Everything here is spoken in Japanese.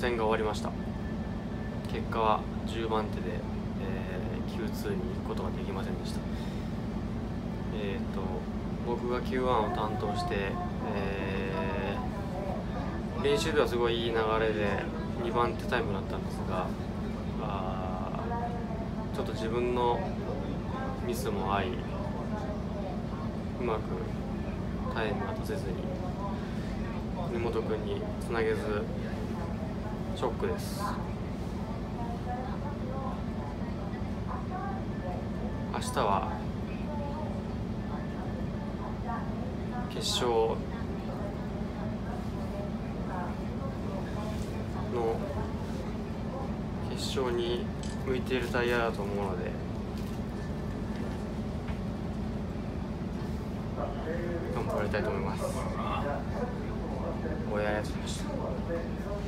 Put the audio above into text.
選が終わりました。結果は10番手で、Q2 に行くことができませんでした。僕が Q1 を担当して、練習ではすごいいい流れで2番手タイムだったんですが、ちょっと自分のミスもあり、うまくタイムが出せずに根本君につなげずショックです。明日は決勝の決勝に向いているタイヤだと思うので、頑張りたいと思います。ご覧ありがとうございました。